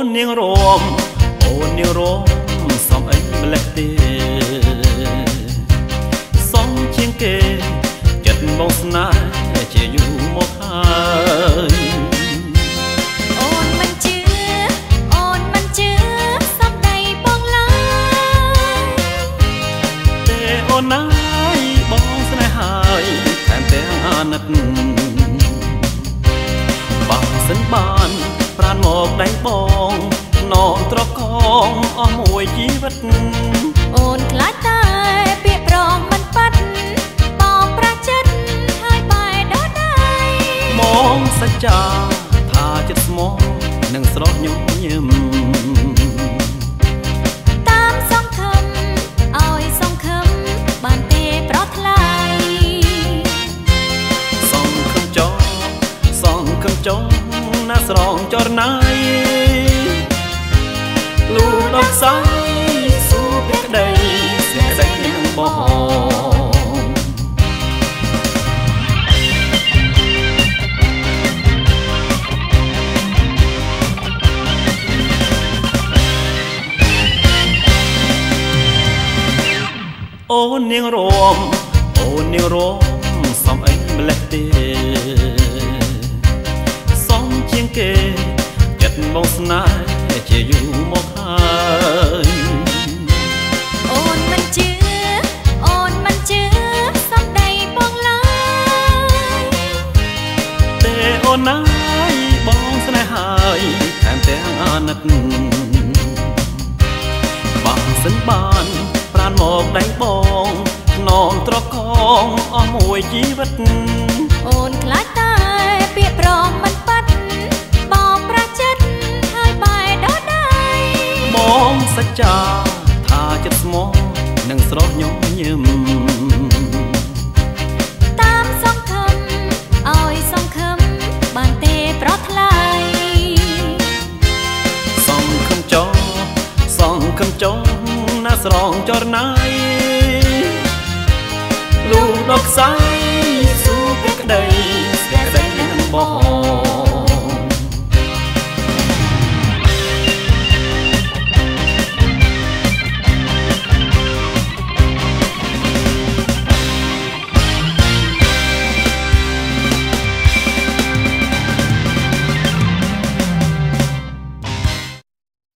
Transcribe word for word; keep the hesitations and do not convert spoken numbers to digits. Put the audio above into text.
នាងរមអូននាងរមសំអីម្លេះទេសំជាងគេចិត្តមកស្នេហ៍ជាយូរមកហើយអូនមិនជឿអូនមិនជឿសំដីបងឡើយទេអូនណាយបងស្នេហ៍ហើយថែមទាំងអាណិតបងសិនបានប្រានមកដៃបងនំត្រកងអស់មួយជីវិតអូនខ្លាចតែពាក្យប្រងមិនប៉ាត់បងប្រចិត្តហើយបែរដល់ដៃមកសច្ចាថាចិត្តស្មោះនឹងស្រស់ញញឹមតាមសង្ឃឹមឲ្យសង្ឃឹមបានទេប្រថ្លៃសង្ឃឹមចោសង្ឃឹមចោណាស្រងចរណៃលូដកសាយស៊ូពីក្ដីស្នេហ៍ក្ដីនឹងបងអូននាងរមអូននាងរមសំអីម្លេះទេសំជាងគេចិត្តមកស្នេហ៍ជាយូរមកហើយអូនមិនជឿអូនមិនជឿសំដីបងឡើយទេអូនណាយបងស្នេហ៍ហើយថែមទាំងអាណិតបងសិនបានប្រានមកដៃបងនំត្រកងអស់មួយជីវិតអូនខ្លាចតែពាក្យប្រងមិនប៉ាត់បងប្រចិត្តហើយបែរដល់ដៃបងសច្ចាថាចិត្តស្មោះនឹងស្រស់ញញឹមតាមសង្ឃឹមឲ្យសង្ឃឹមបានទេប្រថ្លៃសង្ឃឹមចោសង្ឃឹមចោណាស្រងចរណៃលូដកសាយស៊ូពីក្ដីស្នេហ៍ក្ដីនឹងបង